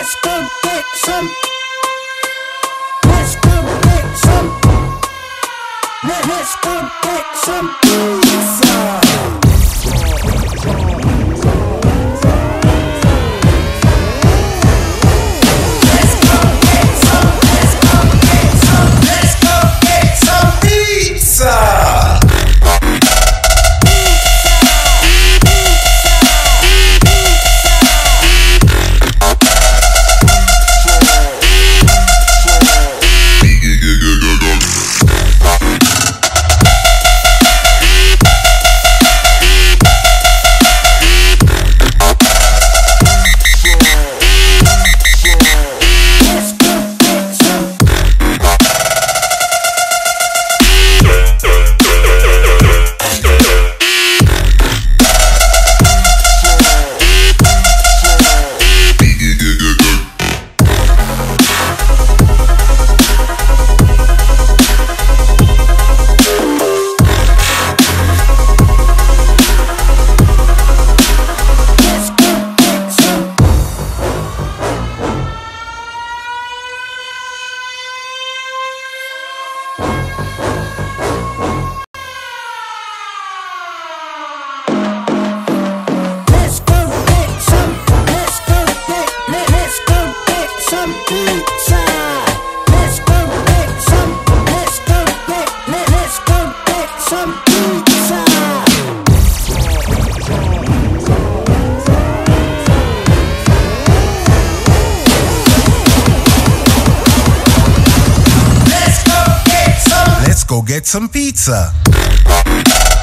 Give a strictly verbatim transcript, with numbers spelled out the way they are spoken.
Let's go get some. Let's go get some. Let, let's go get some pizza. Some pizza. Let's go get some. Let's go get. Let, let's go get some pizza. Let's go get some. Let's go get some pizza.